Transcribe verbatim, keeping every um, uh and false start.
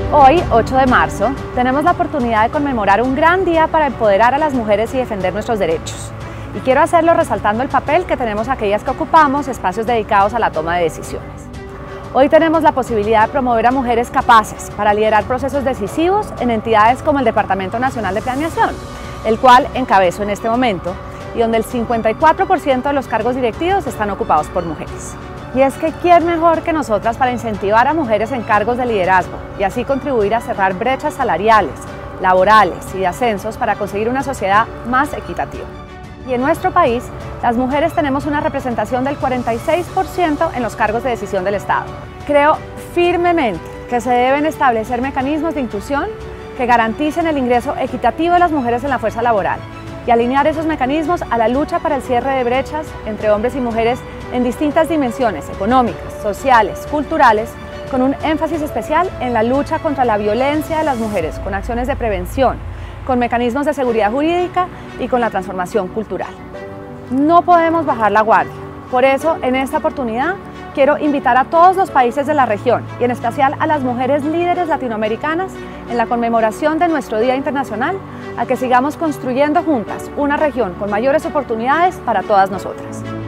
Hoy, ocho de marzo, tenemos la oportunidad de conmemorar un gran día para empoderar a las mujeres y defender nuestros derechos. Y quiero hacerlo resaltando el papel que tenemos aquellas que ocupamos espacios dedicados a la toma de decisiones. Hoy tenemos la posibilidad de promover a mujeres capaces para liderar procesos decisivos en entidades como el Departamento Nacional de Planeación, el cual encabezo en este momento y donde el cincuenta y cuatro por ciento de los cargos directivos están ocupados por mujeres. Y es que ¿quién mejor que nosotras para incentivar a mujeres en cargos de liderazgo y así contribuir a cerrar brechas salariales, laborales y de ascensos para conseguir una sociedad más equitativa? Y en nuestro país, las mujeres tenemos una representación del cuarenta y seis por ciento en los cargos de decisión del Estado. Creo firmemente que se deben establecer mecanismos de inclusión que garanticen el ingreso equitativo de las mujeres en la fuerza laboral y alinear esos mecanismos a la lucha para el cierre de brechas entre hombres y mujeres en distintas dimensiones económicas, sociales, culturales, con un énfasis especial en la lucha contra la violencia de las mujeres, con acciones de prevención, con mecanismos de seguridad jurídica y con la transformación cultural. No podemos bajar la guardia. Por eso, en esta oportunidad, quiero invitar a todos los países de la región y en especial a las mujeres líderes latinoamericanas en la conmemoración de nuestro Día Internacional a que sigamos construyendo juntas una región con mayores oportunidades para todas nosotras.